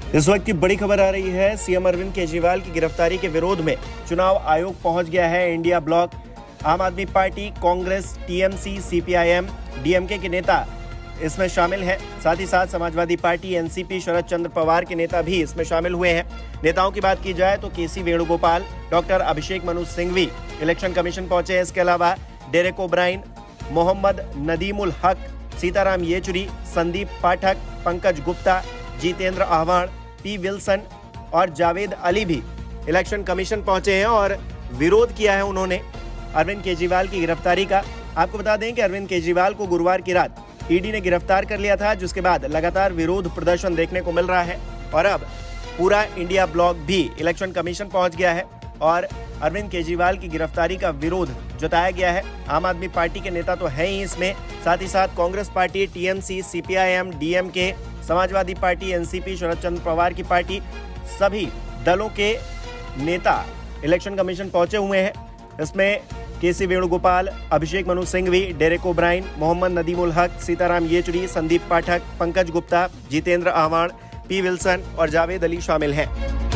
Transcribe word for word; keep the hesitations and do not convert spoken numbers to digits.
इस वक्त की बड़ी खबर आ रही है। सीएम अरविंद केजरीवाल की गिरफ्तारी के विरोध में चुनाव आयोग पहुंच गया है। India bloc, Aam Aadmi party, Congress, TMC, CPIM, DMK के नेता इसमें शामिल हैं। साथ ही साथ समाजवादी पार्टी, एनसीपी, शरद चंद्र पवार के नेता भी इसमें शामिल हुए हैं। नेताओं की बात की जाए तो KC Venugopal, doctor Abhishek Manu Singhvi election commission पहुंचे हैं। इसके अलावा डेरेक ओब्रायन, मोहम्मद नदीमुल हक, सीताराम येचुरी, संदीप पाठक, पंकज गुप्ता, जितेंद्र आह्वान, पी विल्सन और जावेद अली भी इलेक्शन कमीशन पहुंचे हैं और विरोध किया है उन्होंने अरविंद केजरीवाल की गिरफ्तारी का। आपको बता दें कि अरविंद केजरीवाल को गुरुवार की रात ईडी ने गिरफ्तार कर लिया था, जिसके बाद लगातार विरोध प्रदर्शन देखने को मिल रहा है और अब पूरा इंडिया ब्लॉक भी इलेक्शन कमीशन पहुंच गया है और अरविंद केजरीवाल की गिरफ्तारी का विरोध जताया गया है। आम आदमी पार्टी के नेता तो हैं ही इसमें, साथ ही साथ Congress party, TMC, CPIM, DMK, Samajwadi party, NCP, Sharad Chandra Pawar की पार्टी, सभी दलों के नेता इलेक्शन कमीशन पहुंचे हुए हैं। इसमें केसी वेणुगोपाल, अभिषेक मनु सिंघवी, डेरेक ओब्रायन, मोहम्मद नदीमुल हक, सीताराम येचुरी, संदीप पाठक, पंकज गुप्ता, जितेंद्र आह्वान, पी विल्सन और जावेद अली शामिल हैं।